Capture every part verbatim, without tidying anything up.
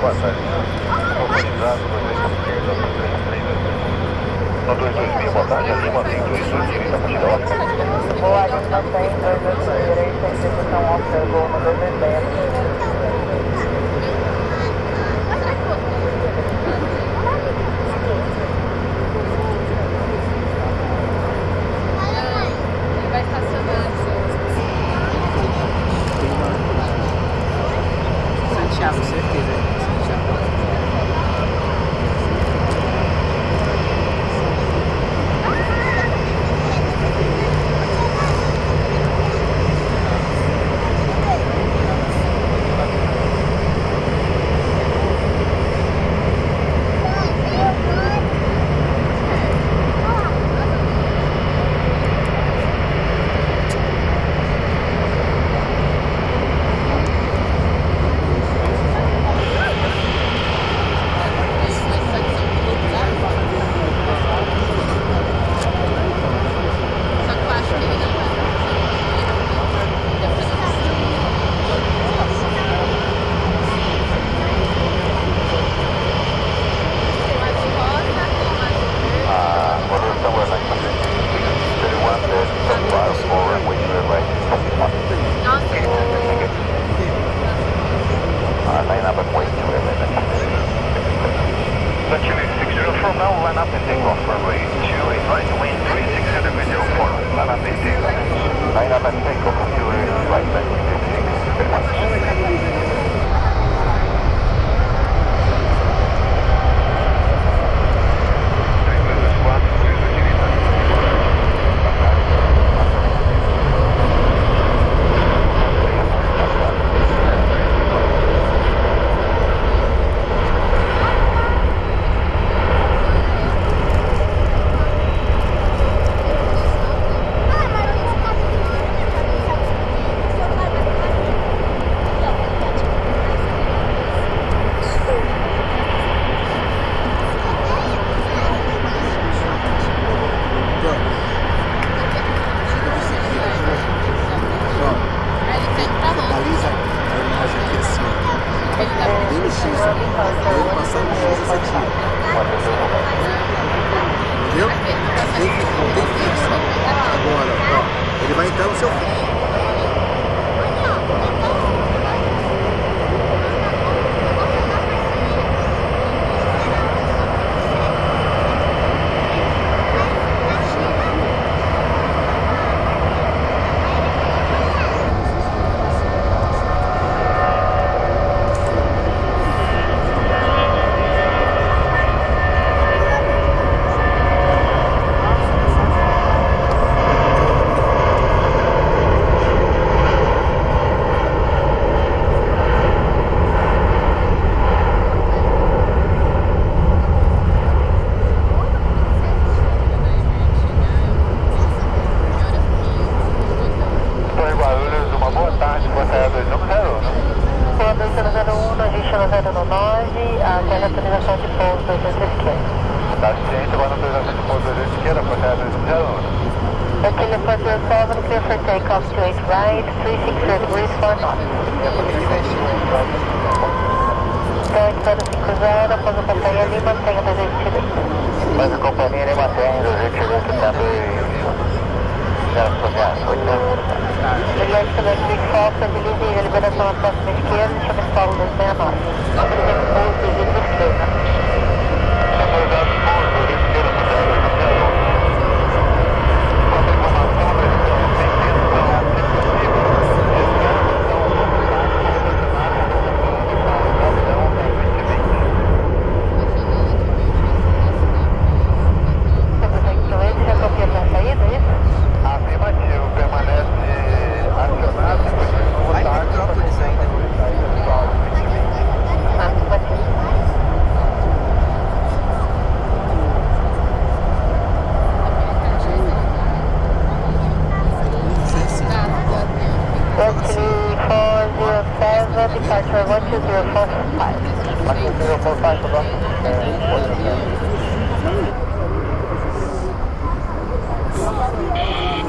Boa tarde. Autorizado, dois dois esquerda, dois três três. No dois dois seis, boa tarde, a Lima tem dois sul, direita, partida ótima. Boa, Lima tem dois dois seis, direita, execução ótica, gol no dois dois dez. Santiago, certeza. Santiago. Entendeu? Tem que, tem que fixar. Agora, ó, ele vai entrar no seu fim. Mas a companhia nem mantém, a gente chegou aqui também. Já sonhar, Obrigado pela Quick Fox, habilite a liberação à próxima esquerda, chama de Paulo dois seis nove. Autorizando o pouso de vidro esquerda. Autorizado o pouso de vidro esquerda. Departure one two zero four five. one two zero four five, tá bom?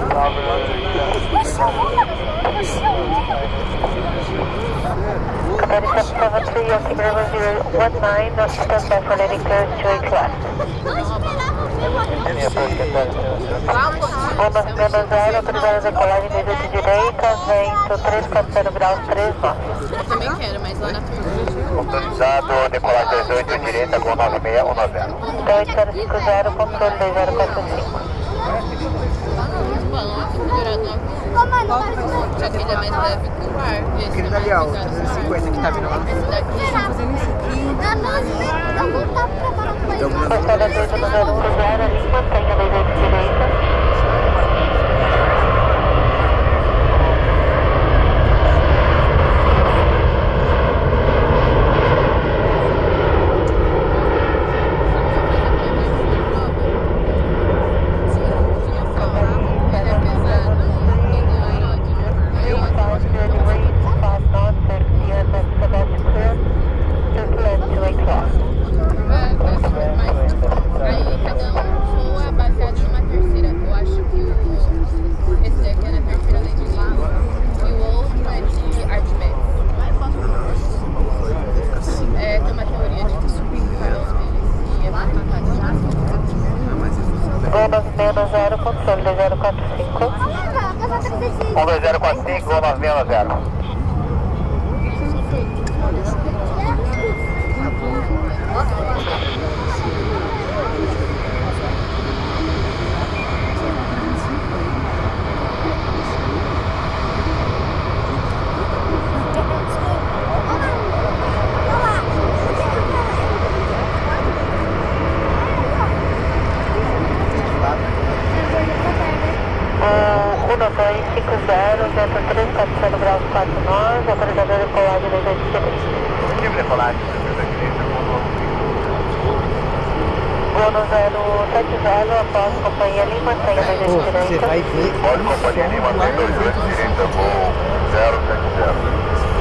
É, seven three, Yankee Bravo zero one nine, stand by for landing clearance two eight left. Goma menos zero, autorizada a decolagem desejo direita, vento três quatro zero graus, três nove. Eu também quero, mas lá na turma. Autorizado, decolagem dois oito, direita, Gol nove seis um nove zero. dois zero cinco zero, controle dois zero quatro cinco. Os balões configurados só que ele é mais leve que o ar. E esse Aquele é dali, mais ó, o pesado. trezentos e cinquenta que tá vindo lá. Esse daqui tá fazendo isso Então, Passada dois zero zero zero, ali, mantenha dois oito direita. Menos zero, controle dois zero quatro cinco. um dois zero quatro cinco, Gol nove seis um zero. dois cinco zero, vento três quatro zero graus quatro nove, autorizador de decolagem dois oito direita. Livre decolagem dois oito direita, Gol zero sete zero, após companhia Lima, mantenha dois oito direita. você vai ver. Pode companhia Lima, tem dois oito direita, Gol zero sete zero.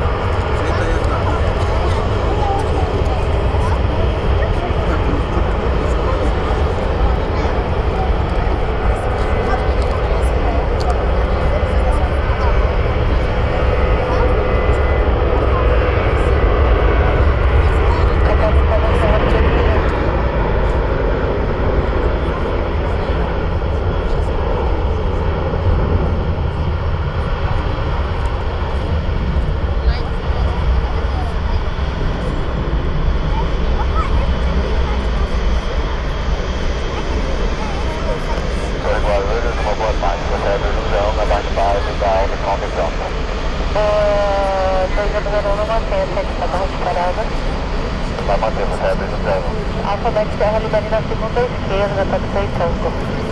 Vai manter você abrindo o zero. Alfabete Serra Libani na segunda esquerda, tá aceitando.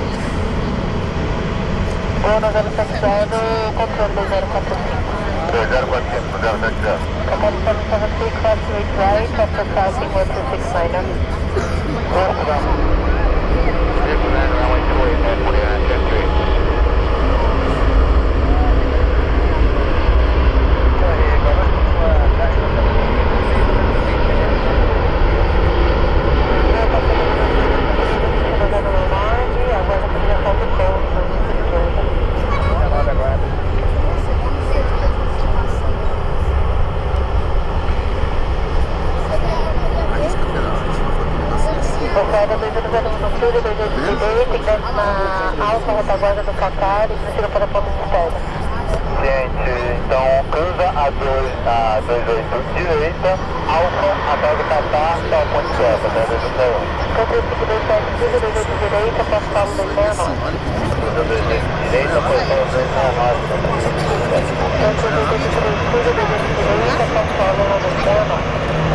Gol zero sete zero, controle dois zero quatro cinco. dois zero quatro cinco, zero sete zero. Capaz seven seven three, cross eight right, after passing one two six niner. Na alta retaguarda do Qatar e precisa para a ponta de espera. Gente, então cruza a dois oito direita, alfa atrás do Qatar, tá a ponte certa, né? dois oito zero. Cruza cinco dois sete, cruza dois oito direita, Paulo Paulo dois seis nove. Cruza dois oito direita, posição dois seis nove. Cruza dois oito três, cruza dois oito direita, Paulo Paulo dois seis nove.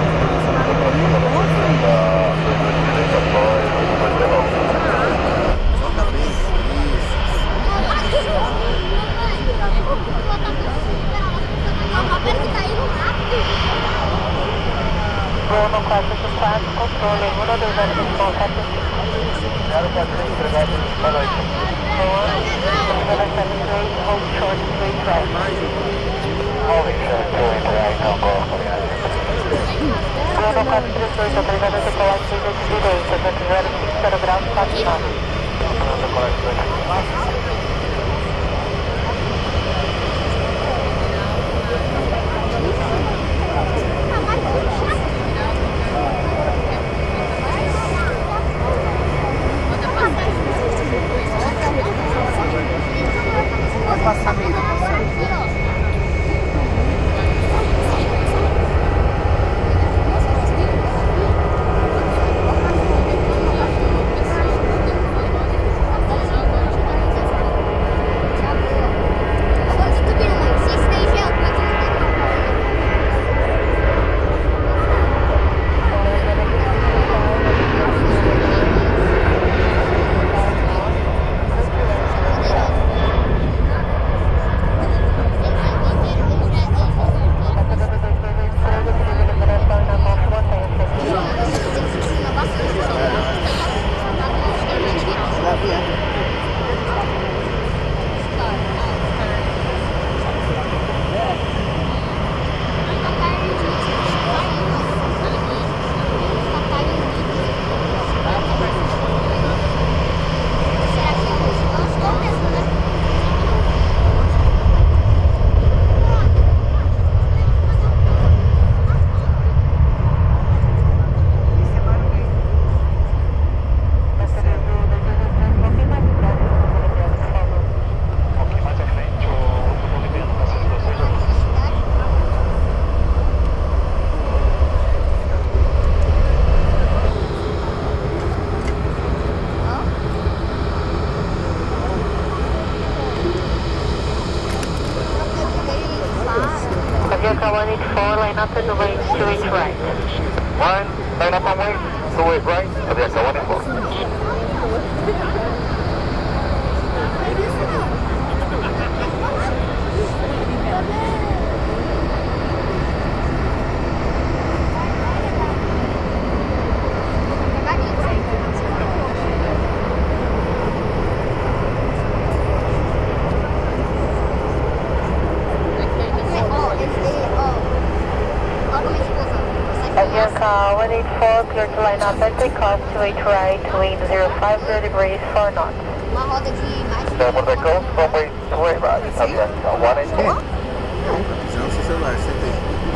Gol no quatro quatro, controle um dois zero cinco quatro cinco. zero quatro cinco, obrigado, boa noite. seven seven three, hold short three right. Holding short three right, então Gol, obrigado. Gol no quatro três dois, autorizado a decolar de direita, vento zero cinco zero graus quatro nove. Decolagem dois oito. Thank you. line up and wait to each right. Line, line up and wait to wait right. Avianca one eight four. Avianca one eight four, clear to line up and take off to eight right, wind zero five zero degrees, four knots. Double the coast, from wait to wait right. Avianca one eight four. Já o seu celular, você tem.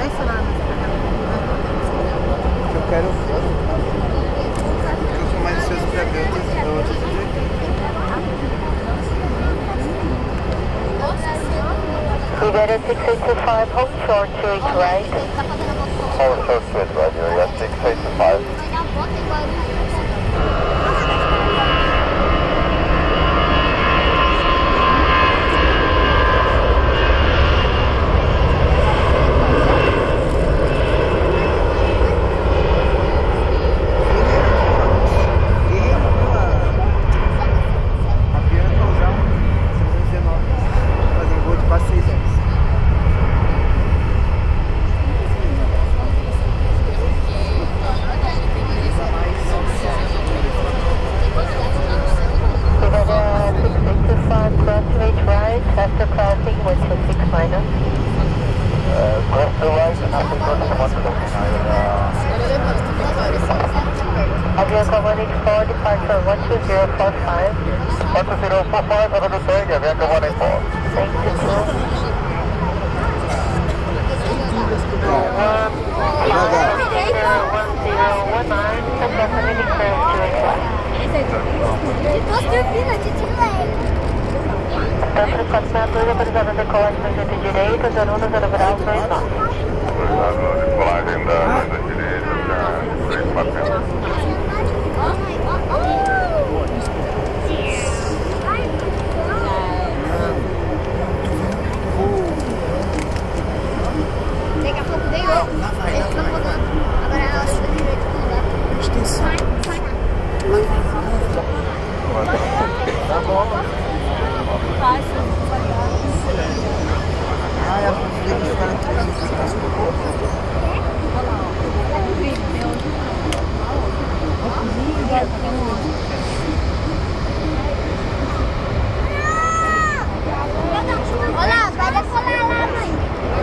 Eu quero. Eu sou mais ansioso pra ver outros, outros objetivos. Iberia six eight two five, hold short to eight right. Hold short to eight right, area six eight two five. Avianca one eight four, departure one two zero four five. one two zero four five, over the tag, Avianca one eight four. Thank you, sir. one zero one nine, and definitely clear to eight right. Centro quatro seis dois, autorizada a decolagem no jeito direito, zero um zero grau, dois knots. Decolagem da direita, três quatrocentos. Daqui a pouco dei outro. Eles estão rodando. Agora ela acho que direito não dá. Extensão. Sai, sai. Tá bom. Ah, é a família dos caras que Olha, vai decolar lá, mãe.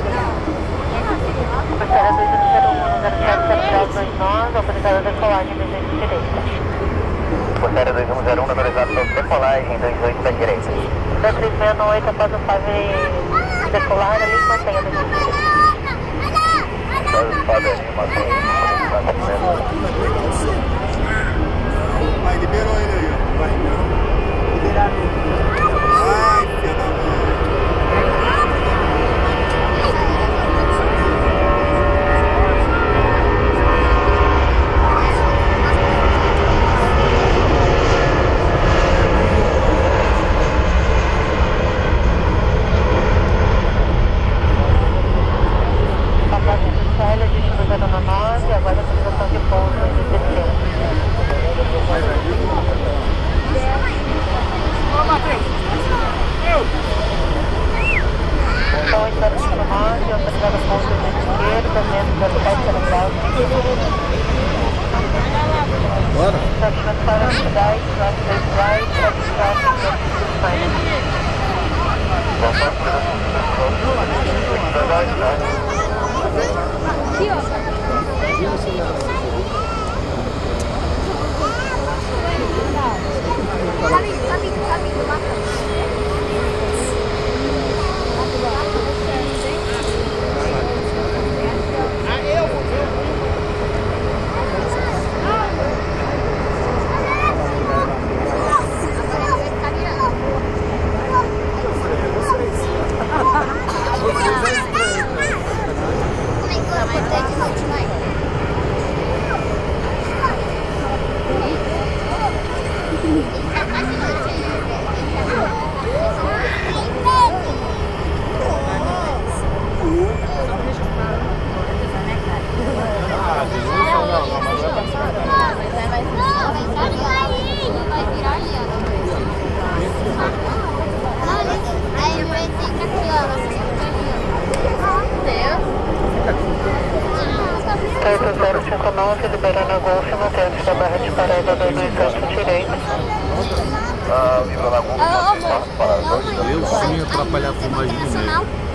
Portaria dois um zero um, zero sete zero grau, dois nós, autorizada a decolagem no jeito direito. Portaria dois um zero um, autorizada a decolagem dois oito da direita. Da três seis oito após o Fábio decolar, ali mantenha no jeito direito. Fábio ali, mantenha. Vai, liberou ele aí, ó. Vai, liberar ele. Ai, filho da mãe. Agora a utilização de pouso no descendo. Então, espero que no nove, autorizado a pouso no esquerdo, vento zero sete zero grau. Bora. Instructions for us to guide, left, left, right, left, right, left, final. Aqui, ó. Sabe, sabe, sabe, oito zero cinco nove, liberando a Golf, mantendo-se da barra de parada dois dois sete direito. Ah, liberando a Golf, mantendo-se da barra de parada dois dois sete. Eu sim atrapalhar a filmagem do meio.